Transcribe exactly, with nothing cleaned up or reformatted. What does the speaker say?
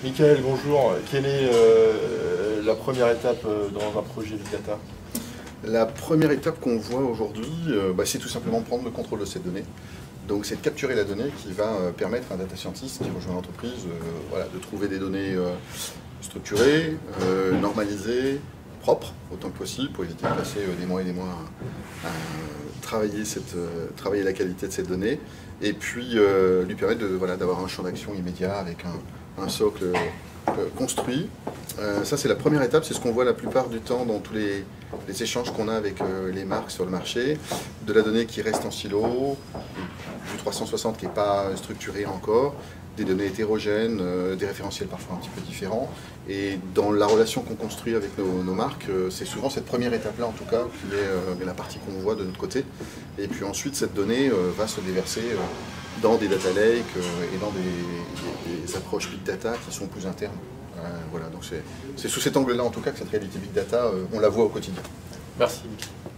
Michael, bonjour. Quelle est euh, la première étape euh, dans un projet Big Data? La première étape qu'on voit aujourd'hui, euh, bah, c'est tout simplement prendre le contrôle de cette donnée. Donc c'est de capturer la donnée qui va euh, permettre à un data scientist qui rejoint l'entreprise euh, voilà, de trouver des données euh, structurées, euh, normalisées, propres autant que possible pour éviter de passer euh, des mois et des mois à, à travailler, cette, euh, travailler la qualité de cette donnée et puis euh, lui permettre de, voilà, d'avoir un champ d'action immédiat avec un, un socle euh, construit. Euh, ça c'est la première étape, c'est ce qu'on voit la plupart du temps dans tous les, les échanges qu'on a avec euh, les marques sur le marché, de la donnée qui reste en silo, du trois cent soixante qui n'est pas structuré encore, des données hétérogènes, euh, des référentiels parfois un petit peu différents. Et dans la relation qu'on construit avec nos, nos marques, euh, c'est souvent cette première étape-là en tout cas qui est euh, la partie qu'on voit de notre côté. Et puis ensuite cette donnée euh, va se déverser euh, dans des data lakes euh, et dans des, des, des approches big data qui sont plus internes. Euh, voilà, donc c'est sous cet angle-là en tout cas que cette réalité big data, euh, on la voit au quotidien. Merci.